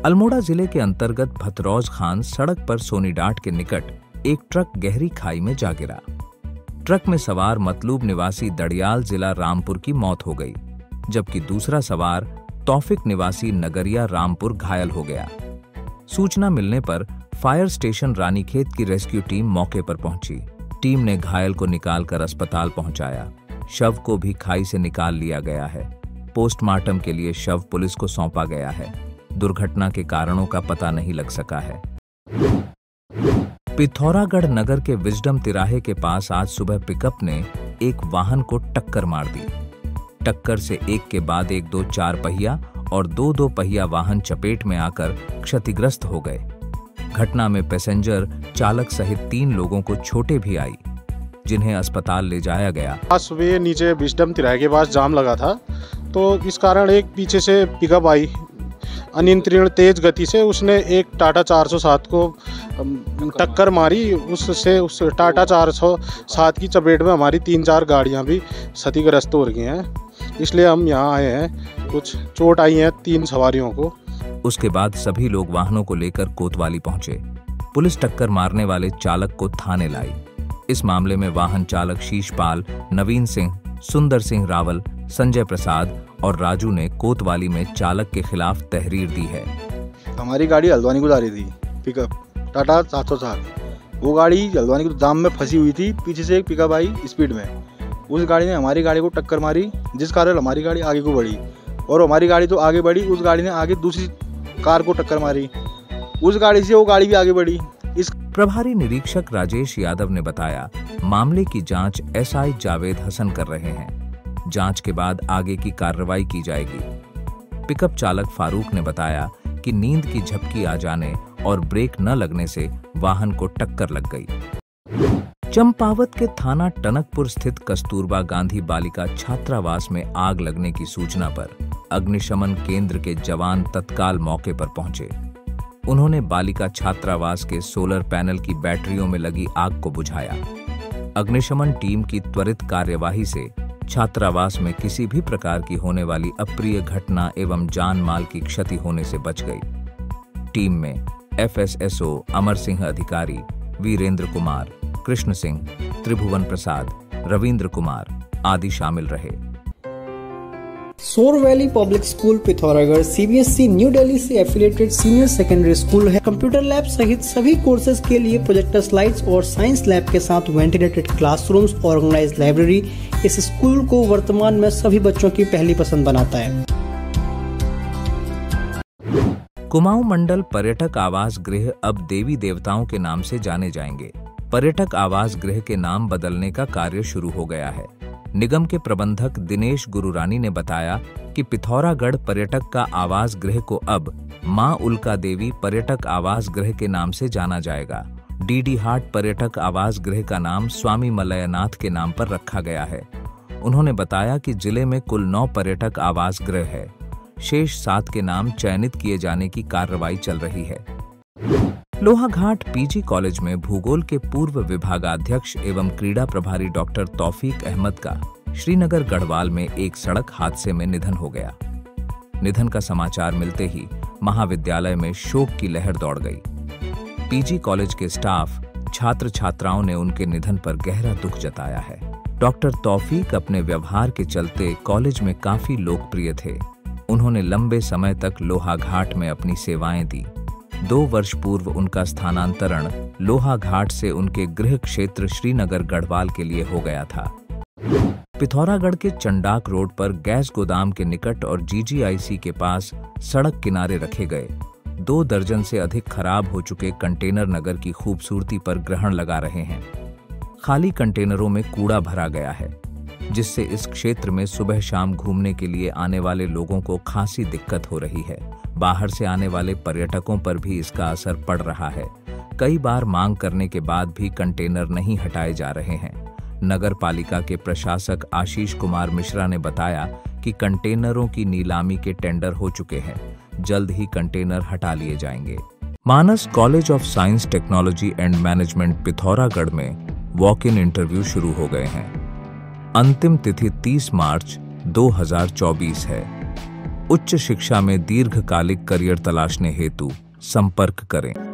अल्मोड़ा जिले के अंतर्गत भतरौज खान सड़क पर सोनीडाट के निकट एक ट्रक गहरी खाई में जा गिरा। ट्रक में सवार मतलूब निवासी दड़ियाल जिला रामपुर की मौत हो गई, जबकि दूसरा सवार तौफिक निवासी नगरिया रामपुर घायल हो गया। सूचना मिलने पर फायर स्टेशन रानीखेत की रेस्क्यू टीम मौके पर पहुंची। टीम ने घायल को निकालकर अस्पताल पहुंचाया। शव को भी खाई से निकाल लिया गया है। पोस्टमार्टम के लिए शव पुलिस को सौंपा गया है। दुर्घटना के कारणों का पता नहीं लग सका है। पिथौरागढ़ नगर के विजडम तिराहे के पास आज सुबह पिकअप ने एक वाहन को टक्कर मार दी। टक्कर से एक के बाद एक दो चार पहिया और दो पहिया वाहन चपेट में आकर क्षतिग्रस्त हो गए। घटना में पैसेंजर, चालक सहित 3 लोगों को चोटें भी आई, जिन्हें अस्पताल ले जाया गया। आज सुबह नीचे विजडम तिराहे के पास जाम लगा था, तो इस कारण एक पीछे से पिकअप आई अनियंत्रित तेज गति से। उसने एक टाटा 407 को टक्कर मारी। उससे उस टाटा 407 की चपेट में हमारी 3-4 गाड़ियां भी क्षतिग्रस्त हो रही हैं। इसलिए हम यहाँ आए हैं। कुछ चोट आई है 3 सवारियों को। उसके बाद सभी लोग वाहनों को लेकर कोतवाली पहुंचे। पुलिस टक्कर मारने वाले चालक को थाने लाई। इस मामले में वाहन चालक शीशपाल, नवीन सिंह, सुंदर सिंह रावल, संजय प्रसाद और राजू ने कोतवाली में चालक के खिलाफ तहरीर दी है। हमारी गाड़ी हल्द्वानी को जा रही थी, पिकअप टाटा 707। वो गाड़ी हल्द्वानी को जाम में फंसी हुई थी। पीछे से एक पिकअप आई स्पीड में। उस गाड़ी ने हमारी गाड़ी को टक्कर मारी, जिस कारण हमारी गाड़ी आगे को बढ़ी और हमारी गाड़ी तो आगे बढ़ी, उस गाड़ी ने आगे दूसरी कार को टक्कर मारी। उस गाड़ी से वो गाड़ी भी आगे बढ़ी। इस प्रभारी निरीक्षक राजेश यादव ने बताया, मामले की जांच एसआई जावेद हसन कर रहे हैं। जांच के बाद आगे की कार्रवाई की जाएगी। पिकअप चालक फारूक ने बताया कि नींद की झपकी आ जाने और ब्रेक न लगने से वाहन को टक्कर लग गई। चंपावत के थाना टनकपुर स्थित कस्तूरबा गांधी बालिका छात्रावास में आग लगने की सूचना पर अग्निशमन केंद्र के जवान तत्काल मौके पर पहुंचे। उन्होंने बालिका छात्रावास के सोलर पैनल की बैटरियों में लगी आग को बुझाया। अग्निशमन टीम की त्वरित कार्यवाही से छात्रावास में किसी भी प्रकार की होने वाली अप्रिय घटना एवं जान माल की क्षति होने से बच गई। टीम में एफएसएसओ अमर सिंह अधिकारी, वीरेंद्र कुमार, कृष्ण सिंह, त्रिभुवन प्रसाद, रविंद्र कुमार आदि शामिल रहे। Sor valley public school Pithoragarh CBSE new Delhi से एफिलिएटेड सीनियर सेकेंडरी स्कूल है। कंप्यूटर लैब सहित सभी कोर्सेज के लिए प्रोजेक्टर स्लाइड्स और साइंस लैब के साथ वेंटिलेटेड क्लासरूम्स, ऑर्गेनाइज्ड लाइब्रेरी इस स्कूल को वर्तमान में सभी बच्चों की पहली पसंद बनाता है। कुमाऊं मंडल पर्यटक आवास गृह अब देवी देवताओं के नाम से जाने जाएंगे। पर्यटक आवास गृह के नाम बदलने का कार्य शुरू हो गया है। निगम के प्रबंधक दिनेश गुरुरानी ने बताया कि पिथौरागढ़ पर्यटक का आवास गृह को अब मां उल्का देवी पर्यटक आवास गृह के नाम से जाना जाएगा। डीडी हाट पर्यटक आवास गृह का नाम स्वामी मलयनाथ के नाम पर रखा गया है। उन्होंने बताया कि जिले में कुल 9 पर्यटक आवास गृह है। शेष 7 के नाम चयनित किए जाने की कार्रवाई चल रही है। लोहाघाट पीजी कॉलेज में भूगोल के पूर्व विभागाध्यक्ष एवं क्रीड़ा प्रभारी डॉक्टर तौफीक अहमद का श्रीनगर गढ़वाल में एक सड़क हादसे में निधन हो गया। निधन का समाचार मिलते ही महाविद्यालय में शोक की लहर दौड़ गई। पीजी कॉलेज के स्टाफ, छात्र छात्राओं ने उनके निधन पर गहरा दुख जताया है। डॉक्टर तौफीक अपने व्यवहार के चलते कॉलेज में काफी लोकप्रिय थे। उन्होंने लंबे समय तक लोहाघाट में अपनी सेवाएं दी। 2 वर्ष पूर्व उनका स्थानांतरण लोहाघाट से उनके गृह क्षेत्र श्रीनगर गढ़वाल के लिए हो गया था। पिथौरागढ़ के चंडाक रोड पर गैस गोदाम के निकट और जीजीआईसी के पास सड़क किनारे रखे गए 2 दर्जन से अधिक खराब हो चुके कंटेनर नगर की खूबसूरती पर ग्रहण लगा रहे हैं। खाली कंटेनरों में कूड़ा भरा गया है, जिससे इस क्षेत्र में सुबह शाम घूमने के लिए आने वाले लोगों को खासी दिक्कत हो रही है। बाहर से आने वाले पर्यटकों पर भी इसका असर पड़ रहा है। कई बार मांग करने के बाद भी कंटेनर नहीं हटाए जा रहे हैं। नगर पालिका के प्रशासक आशीष कुमार मिश्रा ने बताया कि कंटेनरों की नीलामी के टेंडर हो चुके हैं। जल्द ही कंटेनर हटा लिए जाएंगे। Manas college of science technology and management Pithoragarh में वॉक इन इंटरव्यू शुरू हो गए हैं। अंतिम तिथि 30 मार्च 2024 है। उच्च शिक्षा में दीर्घकालिक करियर तलाशने हेतु संपर्क करें।